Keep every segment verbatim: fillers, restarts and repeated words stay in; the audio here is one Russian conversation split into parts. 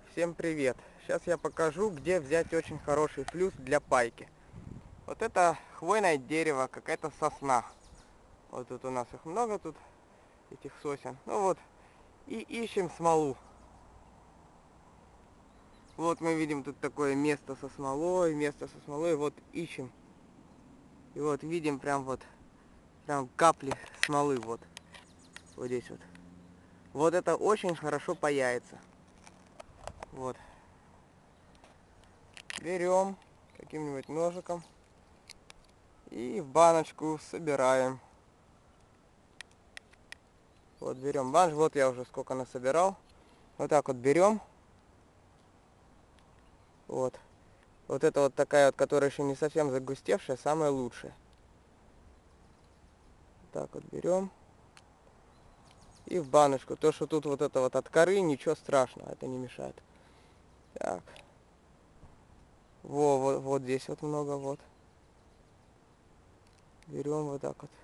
Всем привет! Сейчас я покажу, где взять очень хороший флюс для пайки. Вот это хвойное дерево, какая-то сосна. Вот тут у нас их много, тут этих сосен. Ну вот, и ищем смолу. Вот мы видим тут такое место со смолой, место со смолой, вот ищем. И вот видим прям вот, прям капли смолы вот, вот здесь вот. Вот это очень хорошо паяется. Вот. Берем каким-нибудь ножиком и в баночку собираем. Вот берем банж, вот я уже сколько насобирал. Вот так вот берем. Вот. Вот это вот такая вот, которая еще не совсем загустевшая, самая лучшая. Так вот берем. И в баночку. То, что тут вот это вот от коры, ничего страшного, это не мешает. Так. Во, вот, вот здесь вот много, вот. Берем вот так вот.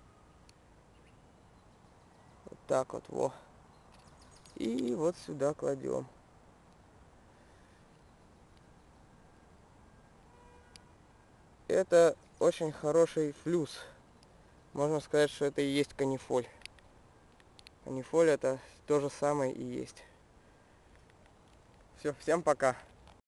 Вот так вот, во. И вот сюда кладем. Это очень хороший флюс. Можно сказать, что это и есть канифоль. Канифоль это то же самое и есть. Все, всем пока.